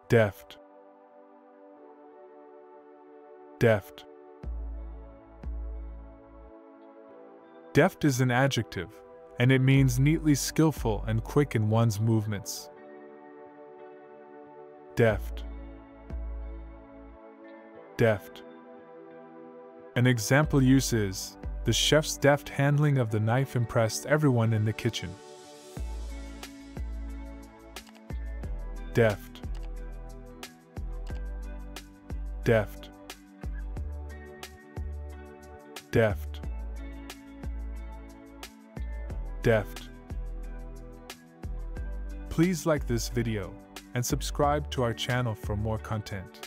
Deft. Deft. Deft is an adjective, and it means neatly skillful and quick in one's movements. Deft. Deft. An example use is, the chef's deft handling of the knife impressed everyone in the kitchen. Deft. Deft. Deft. Deft. Please like this video and subscribe to our channel for more content.